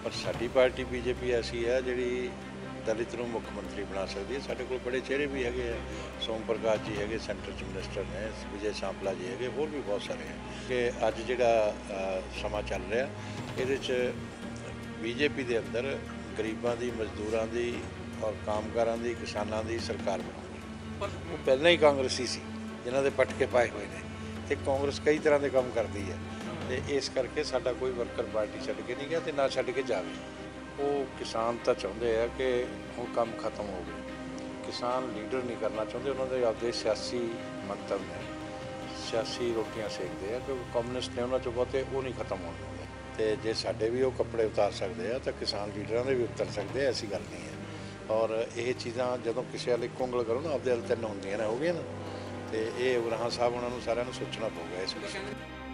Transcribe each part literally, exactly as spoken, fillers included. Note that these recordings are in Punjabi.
पर साडी पार्टी बीजेपी ऐसी है जिहड़ी दलित नूं मुख मंत्री बना सकती है। साडे कोल बड़े चेहरे भी हैगे आ, सोम प्रकाश जी हैगे सेंटर च मिनिस्टर ने, विजय सांपला जी हैगे, होर भी बहुत सारे हैं कि अज जिहड़ा समा चल रहा इहदे च बीजेपी दे अंदर गरीबां दी, मजदूरां दी और कामगारां दी, किसानां दी सरकार बनाउगी। वो पहले ही कांग्रेसी सी जिन्हां दे पटके पाए हुए ने, ते कांग्रेस कई तरह के काम करती है, तो इस करके साडा कोई वर्कर पार्टी छड्ड के नहीं गया तो ना छड्ड के जावे। वो किसान तो चाहते हैं कि हुण काम खत्म हो गए, किसान लीडर नहीं करना चाहते, उन्होंने आपके सियासी मंतव ने, सियासी रोटियां सेकते हैं क्योंकि कम्यूनिस्ट ने उन्होंने चो बहुते वो नहीं खत्म होने देंगे। तो जे साडे भी वो कपड़े उतार सकते हैं तो किसान लीडर के भी उतर सकते हैं, ऐसी गल नहीं है। और ये चीज़ां जो किसी वाल एक उंगल करो ना आपदे वाल तीन होंदियां ने, हो गई ना, तो ये उगराहां साहब उन्होंने सारिਆਂ ਨੂੰ सोचना पऊगा इस विषय।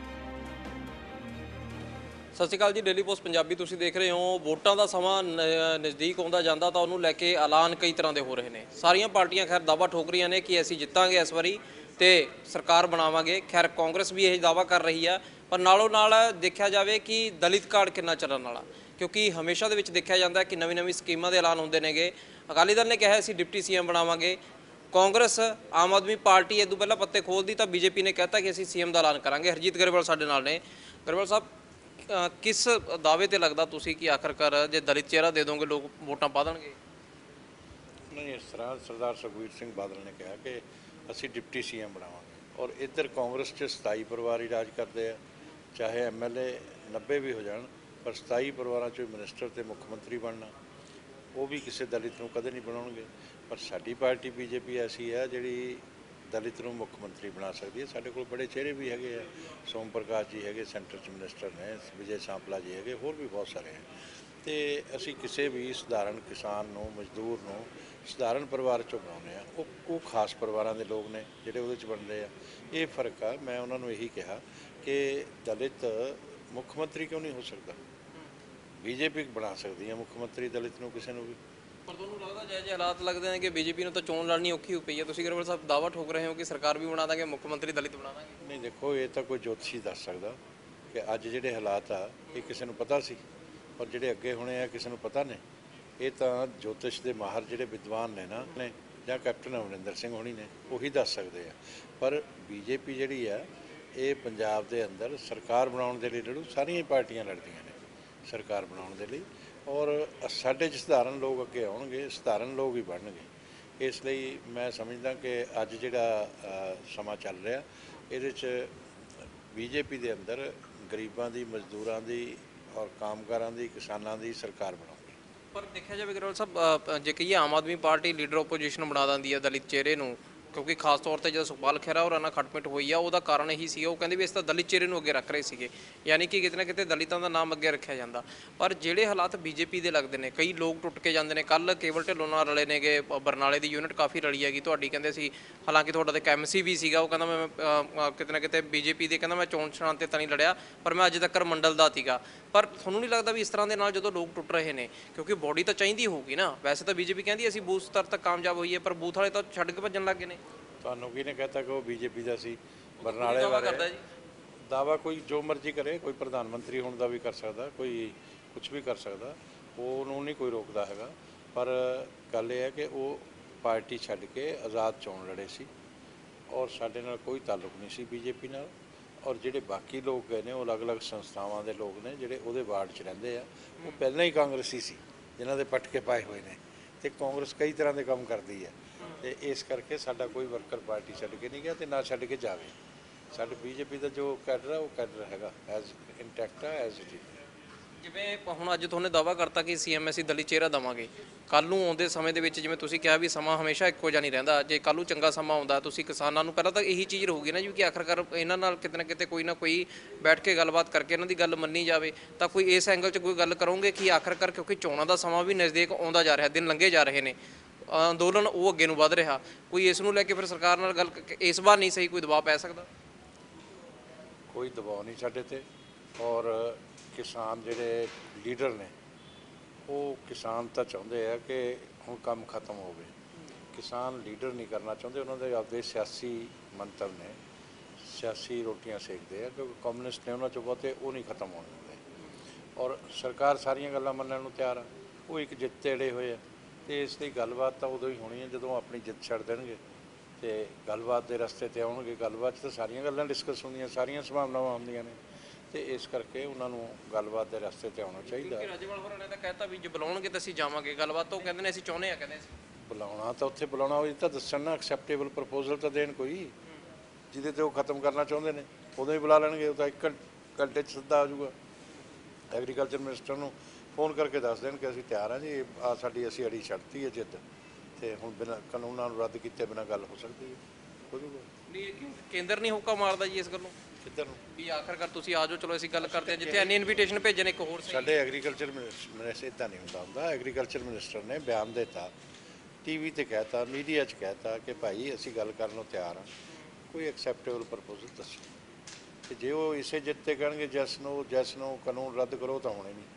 ਸਤਿ ਸ਼੍ਰੀ ਅਕਾਲ ਜੀ। ਡੇਲੀ ਪੋਸਟ ਪੰਜਾਬੀ ਤੁਸੀਂ ਦੇਖ ਰਹੇ ਹੋ। ਵੋਟਾਂ ਦਾ ਸਮਾਂ ਨਜ਼ਦੀਕ ਆਉਂਦਾ ਜਾਂਦਾ ਤਾਂ ਉਹਨੂੰ ਲੈ ਕੇ ਐਲਾਨ ਕਈ ਤਰ੍ਹਾਂ ਦੇ ਹੋ ਰਹੇ ਨੇ। ਸਾਰੀਆਂ ਪਾਰਟੀਆਂ ਖੈਰ ਦਾਅਵਾ ਠੋਕ ਰਹੀਆਂ ਨੇ ਕਿ ਅਸੀਂ ਜਿੱਤਾਂਗੇ ਇਸ ਵਾਰੀ ਤੇ ਸਰਕਾਰ ਬਣਾਵਾਂਗੇ। ਖੈਰ ਕਾਂਗਰਸ ਵੀ ਇਹ ਦਾਅਵਾ ਕਰ ਰਹੀ ਆ, ਪਰ ਨਾਲੋਂ ਨਾਲ ਦੇਖਿਆ ਜਾਵੇ ਕਿ ਦਲਿਤ ਕਾਰਡ ਕਿੰਨਾ ਚੱਲਣ ਵਾਲਾ, ਕਿਉਂਕਿ ਹਮੇਸ਼ਾ ਦੇ ਵਿੱਚ ਦੇਖਿਆ ਜਾਂਦਾ ਕਿ ਨਵੀਂ ਨਵੀਂ ਸਕੀਮਾਂ ਦੇ ਐਲਾਨ ਹੁੰਦੇ ਨੇਗੇ। ਅਕਾਲੀ ਦਲ ਨੇ ਕਿਹਾ ਅਸੀਂ ਡਿਪਟੀ ਸੀਐਮ ਬਣਾਵਾਂਗੇ, ਕਾਂਗਰਸ ਆਮ ਆਦਮੀ ਪਾਰਟੀ ਇਹ ਤੋਂ ਪਹਿਲਾਂ ਪੱਤੇ ਖੋਲ੍ਹਦੀ ਤਾਂ ਬੀਜੇਪੀ ਨੇ ਕਹਿਤਾ ਕਿ ਅਸੀਂ ਸੀਐਮ ਦਾ ਐਲਾਨ ਕਰਾਂਗੇ। ਹਰਜੀਤ ਗਰੇਵਾਲ ਸਾਡੇ ਨਾਲ ਨੇ। ਗਰੇਵਾਲ ਸਾਹਿਬ, किस दावे ते लगदा तुसी कि आखिरकार जे दलित चेहरा दे दोगे लोग वोटां पा देणगे? नहीं, इस तरह सरदार सुखबीर सिंह बादल ने कहा कि असी डिप्टी सी एम बनावांगे, और इधर कांग्रेस च सताई परिवार ही राज करते हैं, चाहे एम एल ए नब्बे भी हो जाए, पर सताई परिवारों चो मिनिस्टर तो मुख मंत्री बनना वो भी किसी दलित को कदे नहीं बनाउणगे। पर साडी पार्टी बीजेपी ऐसी है जिहड़ी दलित नूं मुख मंत्री बना सकती है। साडे कोल बड़े चेहरे भी हैगे आ, सोम प्रकाश जी हैगे सेंटर च मिनिस्टर ने, विजय सांपला जी हैगे, होर भी बहुत सारे हैं। तो असी किसी भी सधारण किसान नूं, मजदूर नूं सधारण परिवार चों बनाउने आ, वो वो खास परिवारां दे लोग ने जिहड़े उहदे च बनदे आ। ये फर्क आ। मैं उन्हां नूं यही कहा कि दलित मुख मंत्री क्यों नहीं हो सकता, बीजेपी बना सकती है मुख मंत्री दलित नूं किसी नूं भी। पर ਤੁਹਾਨੂੰ ਲੱਗਦਾ ਜਿਹੇ ਜਿਹੇ ਹਾਲਾਤ ਲੱਗਦੇ ਨੇ ਕਿ ਬੀਜੇਪੀ ਨੂੰ ਤਾਂ ਚੋਣ ਲੜਨੀ ਔਖੀ ਹੋ ਪਈ ਹੈ, ਤੁਸੀਂ ਗਰੇਵਾਲ ਸਾਹਿਬ ਦਾਅਵਾ ਠੋਕ ਰਹੇ ਹੋ ਕਿ ਸਰਕਾਰ ਵੀ ਬਣਾ ਦਾਂਗੇ, ਮੁੱਖ ਮੰਤਰੀ ਦਲਿਤ ਬਣਾ ਦਾਂਗੇ? नहीं देखो, ये तो कोई ज्योतिषी दस सकता कि अज जिहड़े हालात आ ये किसी नूं पता सी, और जिहड़े अगे होने आ किसी नूं पता ने। ये तो ज्योतिष के माहर जिहड़े विद्वान ने ना ने जां कैप्टन अमरिंदर सिंह होनी ने उही दस सकते हैं। पर बीजेपी जिहड़ी आ ये पंजाब दे अंदर सरकार बनाउण दे लई लड़ू, सारियां पार्टियां लड़दियां ने सरकार बनाउण दे लई, और साडे च सधारण लोग अगे आउणगे, सधारण लोग ही बनणगे। इसलिए मैं समझदा कि अज जिहड़ा समा चल रहा इहदे च बीजेपी दे अंदर गरीबां दी, मजदूरां दी और कामगारां दी, किसानां दी सरकार बनाउगी। पर देखा जाए गरवाल साहब, जे कहिए आम आदमी पार्टी लीडर ओपोजिशन बना दी है दलित चेहरे नूं, क्योंकि खास तौर पर जो सुखपाल खैरा और ਨਾਲ ਖਟਪਿਟ ਹੋਈ ਆ ਉਹਦਾ ਕਾਰਨ ਇਹੀ ਸੀ, ਉਹ ਕਹਿੰਦੇ ਵੀ ਇਸ ਤਾਂ ਦਲਿਤ ਚਿਹਰੇ ਨੂੰ ਅੱਗੇ ਰੱਖ ਰਹੇ ਸੀਗੇ, ਯਾਨੀ ਕਿ ਕਿਤੇ ਨਾ ਕਿਤੇ ਦਲਿਤਾਂ ਦਾ ਨਾਮ ਅੱਗੇ ਰੱਖਿਆ ਜਾਂਦਾ। ਪਰ ਜਿਹੜੇ ਹਾਲਾਤ ਬੀਜੇਪੀ ਦੇ ਲੱਗਦੇ ਨੇ, ਕਈ ਲੋਕ ਟੁੱਟ ਕੇ ਜਾਂਦੇ ਨੇ। ਕੱਲ ਕੇਵਲ ਢਿੱਲੋਂ ਨਾਲ ਰਲੇ ਨੇਗੇ, ਬਰਨਾਲੇ ਦੀ ਯੂਨਿਟ ਕਾਫੀ ਰਲੀ ਹੈਗੀ ਤੁਹਾਡੀ, ਕਹਿੰਦੇ ਸੀ ਹਾਲਾਂਕਿ ਤੁਹਾਡਾ ਤਾਂ ਇੱਕ ਐਮ ਸੀ ਵੀ ਸੀਗਾ, ਉਹ ਕਹਿੰਦਾ ਮੈਂ ਕਿਤੇ ਨਾ ਕਿਤੇ ਬੀਜੇਪੀ ਦੇ ਕਹਿੰਦਾ ਮੈਂ ਚੋਣ ਨਿਸ਼ਾਨ 'ਤੇ ਤਾਂ ਨਹੀਂ ਲੜਿਆ, ਪਰ ਮੈਂ ਅੱਜ ਤੱਕ ਮੰਡਲ ਦਾ ਸੀਗਾ। ਪਰ ਤੁਹਾਨੂੰ ਨਹੀਂ ਲੱਗਦਾ ਵੀ ਇਸ ਤਰ੍ਹਾਂ ਦੇ ਨਾਲ ਜਦੋਂ ਲੋਕ ਟੁੱਟ ਰਹੇ ਨੇ, ਕਿਉਂਕਿ ਬੋਡੀ ਤਾਂ ਚਾਹੀਦੀ ਹੋਊਗੀ ਨਾ? ਵੈਸੇ ਤਾਂ ਬੀਜੇਪੀ ਕਹਿੰਦੀ ਅਸੀਂ ਬੂਥ ਸਤਰ ਤੱਕ ਕਾਮਯਾਬ ਹੋਈਏ, ਪਰ ਬੂਥ ਵਾਲੇ ਤਾਂ ਛੱਡ ਕੇ ਭੱਜਣ ਲੱਗ ਗਏ ਨੇ। ਤੁਹਾਨੂੰ ਕਿਹਨੇ कहता कि वो बीजेपी का सी? बरनाले बारे दावा कोई जो मर्जी करे, कोई प्रधानमंत्री होने का भी कर सकता, कोई कुछ भी कर सकता, वो नहीं कोई रोकता है। पर गल यह है कि वो पार्टी छड्ड के आज़ाद चोण लड़े सी, और साडे नाल कोई ताल्लुक नहीं सी बीजेपी नाल। और जिहड़े बाकी लोग गए ने वो अलग अलग संस्थावां दे लोग ने जिहड़े उहदे वार्ड च रहिंदे आ, वो पहलां ही कांग्रेसी सी जिन्हां दे पटके पाए हुए ने, ते कांग्रेस कई तरह के काम करती है। तो इस करके साडा कोई वर्कर पार्टी छड्ड के नहीं गया तो ना छड्ड के जावे। साडे बीजेपी का जो कैडर है वो कैडर हैगा एज इंटैक्ट है, एज इट इज। ਜਿਵੇਂ ਹੁਣ ਅੱਜ ਤੁਹਾਨੇ ਦਾਅਵਾ ਕਰਤਾ ਕਿ ਸੀਐਮ ਅਸੀਂ ਦਲਿਤ ਚਿਹਰਾ ਦੇਵਾਂਗੇ, ਕੱਲ੍ਹ ਨੂੰ ਆਉਂਦੇ ਸਮੇਂ ਦੇ ਵਿੱਚ ਜਿਵੇਂ ਤੁਸੀਂ ਕਿਹਾ ਵੀ ਸਮਾਂ ਹਮੇਸ਼ਾ ਇੱਕੋ ਜਿਹਾ ਨਹੀਂ ਰਹਿੰਦਾ, ਜੇ ਕੱਲ੍ਹ ਨੂੰ ਚੰਗਾ ਸਮਾਂ ਆਉਂਦਾ ਤੁਸੀਂ ਕਿਸਾਨਾਂ ਨੂੰ ਪਹਿਲਾਂ ਤਾਂ ਇਹੀ ਚੀਜ਼ ਰਹੂਗੀ ਨਾ ਜੀ ਕਿ ਆਖਰਕਾਰ ਇਹਨਾਂ ਨਾਲ ਕਿਤੇ ਨਾ ਕਿਤੇ ਕੋਈ ਨਾ ਕੋਈ ਬੈਠ ਕੇ ਗੱਲਬਾਤ ਕਰਕੇ ਇਹਨਾਂ ਦੀ ਗੱਲ ਮੰਨੀ ਜਾਵੇ, ਤਾਂ ਕੋਈ ਇਸ ਐਂਗਲ 'ਚ ਕੋਈ ਗੱਲ ਕਰੋਗੇ ਕਿ ਆਖਰਕਾਰ ਕਿਉਂਕਿ ਚੋਣਾਂ ਦਾ ਸਮਾਂ ਵੀ ਨਜ਼ਦੀਕ ਆਉਂਦਾ ਜਾ ਰਿਹਾ, ਦਿਨ ਲੰਘੇ ਜਾ ਰਹੇ ਨੇ, ਅੰਦੋਲਨ ਉਹ ਅੱਗੇ ਨੂੰ ਵੱਧ ਰਿਹਾ, ਕੋਈ ਇਸ ਨੂੰ ਲੈ ਕੇ ਫਿਰ ਸਰਕਾਰ ਨਾਲ ਗੱਲ ਇਸ ਵਾਰ ਨਹੀਂ ਸਹੀ ਕੋਈ ਦਬਾਅ ਪੈ ਸਕਦਾ? कोई दबाव नहीं साडे ते। और किसान जिहड़े लीडर ने वो किसान तो चाहते हैं कि हुण काम खत्म हो गए, किसान लीडर नहीं करना चाहते, उन्होंने आपके सियासी मंतव ने, सियासी रोटियां सेकते हैं क्योंकि कम्यूनिस्ट ने उन्होंने चो बहुते वो नहीं खत्म होने देंगे। ਔਰ ਸਰਕਾਰ ਸਾਰੀਆਂ ਗੱਲਾਂ ਮੰਨਣ ਨੂੰ ਤਿਆਰ ਆ। ਉਹ ਇੱਕ ਜਿੱਤ ਤੇ ਅੜੇ ਹੋਏ ਆ ਤੇ ਇਸ ਦੀ ਗੱਲਬਾਤ ਤਾਂ ਉਦੋਂ ਹੀ ਹੋਣੀ ਹੈ ਜਦੋਂ ਆਪਣੀ ਜਿੱਤ ਛੱਡ ਦੇਣਗੇ ਤੇ ਗੱਲਬਾਤ ਦੇ ਰਸਤੇ ਤੇ ਆਉਣਗੇ। ਗੱਲਬਾਤ 'ਚ ਤਾਂ ਸਾਰੀਆਂ ਗੱਲਾਂ ਡਿਸਕਸ ਹੁੰਦੀਆਂ, ਸਾਰੀਆਂ ਸੰਭਾਵਨਾਵਾਂ ਹੁੰਦੀਆਂ ਨੇ ਤੇ ਇਸ ਕਰਕੇ ਉਹਨਾਂ ਨੂੰ ਗੱਲਬਾਤ ਦੇ ਰਸਤੇ ਤੇ ਆਉਣਾ ਚਾਹੀਦਾ। ਕਿ ਰਾਜੇਵਾਲ ਹੋਰਾਂ ਨੇ ਤਾਂ ਕਹਿਤਾ ਵੀ ਜੇ ਬੁਲਾਉਣਗੇ ਤਾਂ ਅਸੀਂ ਜਾਵਾਂਗੇ ਗੱਲਬਾਤ ਤੋਂ, ਕਹਿੰਦੇ ਨੇ ਅਸੀਂ ਚਾਹੁੰਦੇ ਆ, ਕਹਿੰਦੇ ਅਸੀਂ ਬੁਲਾਉਣਾ ਤਾਂ ਉੱਥੇ ਬੁਲਾਉਣਾ ਹੋਈ ਤਾਂ ਦੱਸਣ ਨਾ, ਐਕਸੈਪਟੇਬਲ ਪ੍ਰਪੋਜ਼ਲ ਤਾਂ ਦੇਣ ਕੋਈ ਜਿਹਦੇ ਤੇ ਉਹ ਖਤਮ ਕਰਨਾ ਚਾਹੁੰਦੇ ਨੇ, ਉਦੋਂ ਹੀ ਬੁਲਾ ਲੈਣਗੇ। ਉਹ ਤਾਂ ਇੱਕ ਘੰਟੇ 'ਚ ਸਿੱਧਾ ਆ ਜਾਊਗਾ। ਐਗਰੀਕਲਚਰ ਮਿਨਿਸਟਰ ਨੂੰ ਫੋਨ ਕਰਕੇ ਦੱਸ ਦੇਣ ਕਿ ਅਸੀਂ ਤਿਆਰ ਹਾਂ ਜੀ, ਆ ਸਾਡੀ ਅਸੀਂ ਅੜੀ ਛੱਡਤੀ ਹੈ ਜਿੱਦ ਤੇ ਹੁਣ ਬਿਨਾਂ ਕਾਨੂੰਨਾਂ ਨੂੰ ਰੱਦ ਕੀਤੇ ਬਿਨਾਂ ਗੱਲ ਹੋ ਸਕਦੀ ਹੈ, ਹੋ ਜਾਊਗਾ। ਨਹੀਂ ਇਹ ਕਿਉਂ ਕੇਂਦਰ ਨਹੀਂ ਹੁੱਕਾ ਮਾਰਦਾ ਜੀ ਇਸ ਗੱਲੋਂ ਕਿੱਧਰ ਨੂੰ? ਵੀ ਆਖਰਕਾਰ ਤੁਸੀਂ ਆ ਜਾਓ, ਚਲੋ ਅਸੀਂ ਗੱਲ ਕਰਦੇ ਹਾਂ, ਜਿੱਥੇ ਐਨੀ ਇਨਵੀਟੇਸ਼ਨ ਭੇਜਣ ਇੱਕ ਹੋਰ ਸਹੀ। ਸਾਡੇ ਐਗਰੀਕਲਚਰ ਮਿਨਿਸਟਰ ਇੱਦਾਂ ਨਹੀਂ ਹੁੰਦਾ ਹੁੰਦਾ। ਐਗਰੀਕਲਚਰ ਮਿਨਿਸਟਰ ਨੇ ਬਿਆਨ ਦਿੱਤਾ, ਟੀਵੀ ਤੇ ਕਹਿਤਾ, ਮੀਡੀਆ 'ਚ ਕਹਿਤਾ ਕਿ ਭਾਈ ਅਸੀਂ ਗੱਲ ਕਰਨ ਨੂੰ ਤਿਆਰ ਹਾਂ, ਕੋਈ ਐਕਸੈਪਟੇਬਲ ਪ੍ਰਪੋਜ਼ਲ ਦੱਸੋ। ਤੇ ਜੇ ਉਹ ਇਸੇ ਜਿੱਤ ਤੇ ਕਹਿਣਗੇ ਜੈਸ ਨੂੰ ਜੈਸ ਨੂੰ ਕਾਨੂੰਨ ਰੱਦ ਕਰੋ ਤਾਂ ਹੋਣੇ ਨਹੀਂ।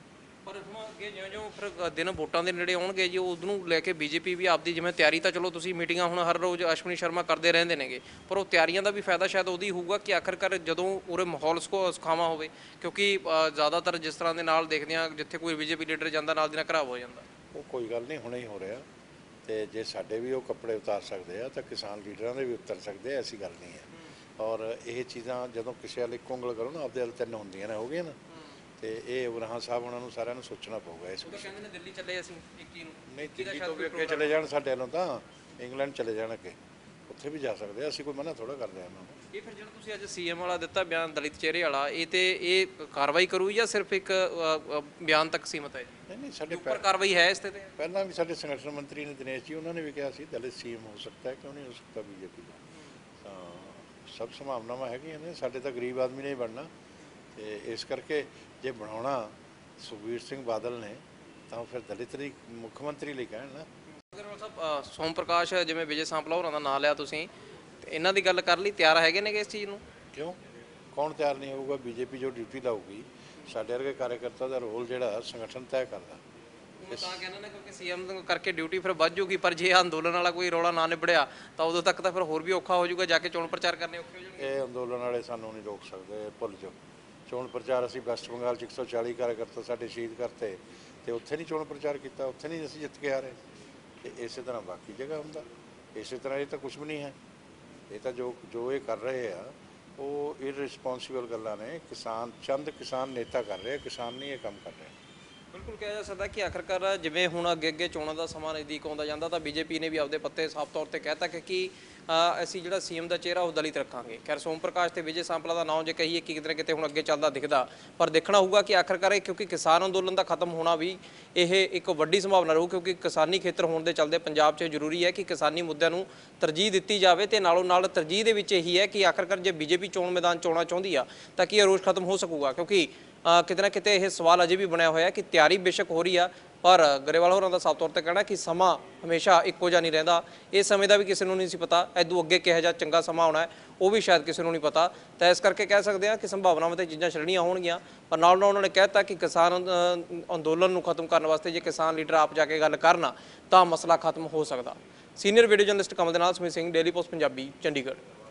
ਪਰ ਹੁਣ ਅੱਗੇ ਜਿਉਂ ਜਿਉਂ ਫਿਰ ਦਿਨ ਵੋਟਾਂ ਦੇ ਨੇੜੇ ਆਉਣਗੇ ਜੀ, ਉਸ ਨੂੰ ਲੈ ਕੇ ਬੀਜੇਪੀ ਵੀ ਆਪਦੀ ਜਿਵੇਂ ਤਿਆਰੀ ਤਾਂ ਚਲੋ ਤੁਸੀਂ ਮੀਟਿੰਗਾਂ ਹੁਣ ਹਰ ਰੋਜ਼ ਅਸ਼ਵਨੀ ਸ਼ਰਮਾ ਕਰਦੇ ਰਹਿੰਦੇ ਨੇਗੇ, ਪਰ ਉਹ ਤਿਆਰੀਆਂ ਦਾ ਵੀ ਫਾਇਦਾ ਸ਼ਾਇਦ ਉਹਦੀ ਹੋਊਗਾ ਕਿ ਆਖਰਕਾਰ ਜਦੋਂ ਉਰੇ ਮਾਹੌਲ ਸੁਖਾ ਸੁਖਾਵਾਂ ਹੋਵੇ, ਕਿਉਂਕਿ ਜ਼ਿਆਦਾਤਰ ਜਿਸ ਤਰ੍ਹਾਂ ਦੇ ਨਾਲ ਦੇਖਦੇ ਹਾਂ ਜਿੱਥੇ ਕੋਈ ਬੀਜੇਪੀ ਲੀਡਰ ਜਾਂਦਾ ਨਾਲ ਦੀ ਨਾਲ ਖਰਾਬ ਹੋ ਜਾਂਦਾ। ਉਹ ਕੋਈ ਗੱਲ ਨਹੀਂ, ਹੁਣੇ ਹੀ ਹੋ ਰਿਹਾ ਤੇ ਜੇ ਸਾਡੇ ਵੀ ਉਹ ਕੱਪੜੇ ਉਤਾਰ ਸਕਦੇ ਆ ਤਾਂ ਕਿਸਾਨ ਲੀਡਰਾਂ ਦੇ ਵੀ ਉਤਰ ਸਕਦੇ ਆ, ਐਸੀ ਗੱਲ ਨਹੀਂ ਹੈ। ਔਰ ਇਹ ਚੀਜ਼ਾਂ ਜਦੋਂ ਕਿਸੇ ਵੱਲ ਇੱਕ ਉਂਗਲ ਕਰੋ ਨਾ, ਆਪਦੇ ਵੱਲ ਤਿੰਨ ਹੁੰਦੀਆਂ ਨੇ, ਹੋ ਗਈਆਂ ਨਾ। ਤੇ ਇਹ ਉਮਰਾਨ ਸਾਹਿਬ ਉਹਨਾਂ ਨੂੰ ਸਾਰਿਆਂ ਨੂੰ ਸੋਚਣਾ ਪਊਗਾ ਇਸ ਵਿੱਚ। ਕਹਿੰਦੇ ਨੇ ਦਿੱਲੀ ਚੱਲੇ ਅਸੀਂ ਇੱਕੀ ਨੂੰ, ਨਹੀਂ ਦਿੱਲੀ ਤੋਂ ਵੀ ਅੱਗੇ ਚਲੇ ਜਾਣ ਸਾਡੇ ਵੱਲੋਂ ਤਾਂ ਇੰਗਲੈਂਡ ਚਲੇ ਜਾਣ ਅੱਗੇ, ਉੱਥੇ ਵੀ ਜਾ ਸਕਦੇ ਆ, ਅਸੀਂ ਕੋਈ ਮਨਾ ਥੋੜਾ ਕਰਦੇ ਹਾਂ ਉਹਨਾਂ ਨੂੰ। ਇਹ ਫਿਰ ਜਿਹੜਾ ਤੁਸੀਂ ਅੱਜ ਸੀਐਮ ਵਾਲਾ ਦਿੱਤਾ ਬਿਆਨ ਦਲਿਤ ਚਿਹਰੇ ਵਾਲਾ, ਇਹ ਤੇ ਇਹ ਕਾਰਵਾਈ ਕਰੂ ਜਾਂ ਸਿਰਫ ਇੱਕ ਬਿਆਨ ਤੱਕ ਸੀਮਤ ਹੈ? ਨਹੀਂ ਨਹੀਂ, ਸਾਡੇ ਉੱਪਰ ਕਾਰਵਾਈ ਹੈ ਇਸ ਤੇ? ਪਹਿਲਾਂ ਵੀ ਸਾਡੇ ਸੰਗਠਨ ਮੰਤਰੀ ਨੇ ਦਿਨੇਸ਼ ਜੀ, ਉਹਨਾਂ ਨੇ ਵੀ ਕਿਹਾ ਸੀ ਦਲਿਤ ਸੀਐਮ ਹੋ ਸਕਦਾ ਹੈ, ਕਿਉਂ ਨਹੀਂ ਹੋ ਸਕਦਾ ਬੀਜੇਪੀ ਦਾ। ਤਾਂ ਸਭ ਸੰਭਾਵਨਾਵਾਂ ਹੈਗੀਆਂ ਨੇ। ਸਾਡੇ ਤਾਂ ਗਰੀਬ ਆਦਮੀ ਨੇ ਹੀ ਬਣਨਾ ਤੇ ਇਸ ਕਰਕੇ ਜੇ ਬਣਾਉਣਾ ਸੁਖਬੀਰ ਸਿੰਘ ਬਾਦਲ ਨੇ ਤਾਂ ਫਿਰ ਦਲਿਤ ਲਈ ਮੁੱਖ ਮੰਤਰੀ ਲਈ ਕਹਿਣ ਨਾ। ਅਗਰਵਾਲ ਸਾਹਿਬ, ਸੋਮ ਪ੍ਰਕਾਸ਼ ਜਿਵੇਂ ਵਿਜੇ ਸਾਂਪਲਾ ਹੋਰਾਂ ਦਾ ਨਾਂ ਲਿਆ ਤੁਸੀਂ, ਤੇ ਇਹਨਾਂ ਦੀ ਗੱਲ ਕਰ ਲਈ, ਤਿਆਰ ਹੈਗੇ ਨੇ ਇਸ ਚੀਜ਼ ਨੂੰ? ਕਿਉਂ, ਕੌਣ ਤਿਆਰ ਨਹੀਂ ਹੋਊਗਾ? ਬੀਜੇਪੀ ਜੋ ਡਿਊਟੀ ਲਾਊਗੀ, ਸਾਡੇ ਵਰਗੇ ਕਾਰਜਕਰਤਾ ਦਾ ਰੋਲ ਜਿਹੜਾ ਸੰਗਠਨ ਤੈਅ ਕਰਦਾ। ਮੈਂ ਤਾਂ ਕਹਿੰਦਾ ਨਾ ਕਿਉਂਕਿ ਸੀਐਮ ਕਰਕੇ ਡਿਊਟੀ ਫਿਰ ਵੱਧ ਜੂਗੀ, ਪਰ ਜੇ ਅੰਦੋਲਨ ਵਾਲਾ ਕੋਈ ਰੌਲਾ ਨਾ ਨਿਬੜਿਆ ਤਾਂ ਉਦੋਂ ਤੱਕ ਤਾਂ ਫਿਰ ਹੋਰ ਵੀ ਔਖਾ ਹੋ ਜਾਊਗਾ, ਜਾ ਕੇ ਚੋਣ ਪ੍ਰਚਾਰ ਕਰਨੇ ਔਖੇ ਹੋ ਜਾਣਗੇ। ਇਹ ਅੰਦੋਲਨ ਵਾਲੇ ਸਾਨੂੰ ਨਹੀਂ ਰੋਕ ਸਕਦੇ, ਭੁੱਲ ਜਾਓ। ਚੋਣ ਪ੍ਰਚਾਰ ਅਸੀਂ ਵੈਸਟ ਬੰਗਾਲ 'ਚ ਇੱਕ ਸੌ ਚਾਲੀ ਕਾਰਜਕਰਤਾ ਸਾਡੇ ਸ਼ਹੀਦ ਕਰਤੇ ਤੇ ਉੱਥੇ ਨਹੀਂ ਚੋਣ ਪ੍ਰਚਾਰ ਕੀਤਾ, ਉੱਥੇ ਨਹੀਂ ਅਸੀਂ ਜਿੱਤ ਕੇ ਆ ਰਹੇ। ਤੇ ਇਸੇ ਤਰ੍ਹਾਂ ਬਾਕੀ ਜਗ੍ਹਾ ਹੁੰਦਾ, ਇਸੇ ਤਰ੍ਹਾਂ ਇਹ ਤਾਂ ਕੁਝ ਵੀ ਨਹੀਂ ਹੈ। ਇਹ ਤਾਂ ਜੋ ਜੋ ਇਹ ਕਰ ਰਹੇ ਆ ਉਹ ਇਰਰਿਸਪੌਂਸਿਬਲ ਗੱਲਾਂ ਨੇ। ਕਿਸਾਨ ਚੰਦ ਕਿਸਾਨ ਨੇਤਾ ਕਰ ਰਹੇ, ਕਿਸਾਨ ਨਹੀਂ ਇਹ ਕੰਮ ਕਰ ਰਹੇ। ਬਿਲਕੁਲ ਕਿਹਾ ਜਾ ਸਕਦਾ ਕਿ ਆਖਰਕਾਰ ਜਿਵੇਂ ਹੁਣ ਅੱਗੇ ਅੱਗੇ ਚੋਣਾਂ ਦਾ ਸਮਾਂ ਨਜ਼ਦੀਕ ਆਉਂਦਾ ਜਾਂਦਾ ਤਾਂ ਬੀਜੇਪੀ ਨੇ ਵੀ ਆਪਦੇ ਪੱਤੇ ਸਾਫ਼ ਤੌਰ ਤੇ ਕਹਿਤਾ ਕਿ ਕਿ ਅਸੀਂ ਜਿਹੜਾ ਸੀਐਮ ਦਾ ਚਿਹਰਾ ਉਹ ਦਲਿਤ ਰੱਖਾਂਗੇ। ਖੈਰ ਸੋਮ ਪ੍ਰਕਾਸ਼ ਤੇ ਵਿਜੇ ਸਾਂਪਲਾ ਦਾ ਨਾਮ ਜੇ ਕਹੀਏ ਕਿ ਕਿਤੇ ਨਾ ਕਿਤੇ ਹੁਣ ਅੱਗੇ ਚੱਲਦਾ ਦਿਖਦਾ, ਪਰ ਦੇਖਣਾ ਹੋਊਗਾ ਕਿ ਆਖਰਕਾਰ ਇਹ ਕਿਉਂਕਿ ਕਿਸਾਨ ਅੰਦੋਲਨ ਦਾ ਖਤਮ ਹੋਣਾ ਵੀ ਇਹ ਇੱਕ ਵੱਡੀ ਸੰਭਾਵਨਾ ਰਹੂ, ਕਿਉਂਕਿ ਕਿਸਾਨੀ ਖੇਤਰ ਹੋਣ ਦੇ ਚੱਲਦੇ ਪੰਜਾਬ 'ਚ ਜ਼ਰੂਰੀ ਹੈ ਕਿ ਕਿਸਾਨੀ ਮੁੱਦਿਆਂ ਨੂੰ ਤਰਜੀਹ ਦਿੱਤੀ ਜਾਵੇ ਤੇ ਨਾਲੋਂ ਨਾਲ ਤਰਜੀਹ ਦੇ ਵਿੱਚ ਇਹੀ ਹੈ ਕਿ ਆਖਰਕਾਰ ਜੇ ਬੀਜੇਪੀ ਚੋਣ ਮੈਦਾਨ ਚੋਣਾਂ ਚਾਹੁੰਦੀ ਆ ਤਾਂ ਕੀ ਇਹ ਰੋਸ਼ ਖਤਮ ਹੋ ਸਕੂਗਾ? ਕਿਉਂਕਿ ਕਿਤੇ ਨਾ ਕਿਤੇ ਇਹ ਸਵਾਲ ਅਜੇ ਵੀ ਬਣਿਆ ਹੋਇਆ ਕਿ ਤਿਆਰੀ ਬੇਸ਼ੱਕ ਹੋ ਰਹੀ ਆ, ਪਰ ਗਰੇਵਾਲ ਹੋਰਾਂ ਦਾ ਸਾਫ਼ ਤੌਰ ਤੇ ਕਹਿਣਾ ਕਿ ਸਮਾਂ ਹਮੇਸ਼ਾ ਇੱਕੋ ਜਿਹਾ ਨਹੀਂ ਰਹਿੰਦਾ। ਇਹ ਸਮੇਂ ਦਾ ਵੀ ਕਿਸੇ ਨੂੰ ਨਹੀਂ ਸੀ ਪਤਾ, ਇਦੋਂ ਅੱਗੇ ਕਿਹੋ ਜਿਹਾ ਚੰਗਾ ਸਮਾਂ ਆਉਣਾ ਉਹ ਵੀ ਸ਼ਾਇਦ ਕਿਸੇ ਨੂੰ ਨਹੀਂ ਪਤਾ। ਤਾਂ ਇਸ ਕਰਕੇ ਕਹਿ ਸਕਦੇ ਹਾਂ ਕਿ ਸੰਭਾਵਨਾਵਾਂ ਤੇ ਚੀਜ਼ਾਂ ਛੜੀਆਂ ਹੋਣਗੀਆਂ, ਪਰ ਨਾਲ ਨਾਲ ਉਹਨਾਂ ਨੇ ਕਹਿ ਦਿੱਤਾ ਕਿ ਕਿਸਾਨ ਅੰਦੋਲਨ ਨੂੰ ਖਤਮ ਕਰਨ ਵਾਸਤੇ ਜੇ ਕਿਸਾਨ ਲੀਡਰ ਆਪ ਜਾ ਕੇ ਗੱਲ ਕਰਨ ਤਾਂ ਮਸਲਾ ਖਤਮ ਹੋ ਸਕਦਾ। ਸੀਨੀਅਰ ਵੀਡੀਓ ਜਰਨਲਿਸਟ ਕਮਲ ਦੇ ਨਾਲ ਸੁਮੀਤ ਸਿੰਘ, ਡੇਲੀ ਪੋਸਟ ਪੰਜਾਬੀ, ਚੰਡੀਗੜ੍ਹ।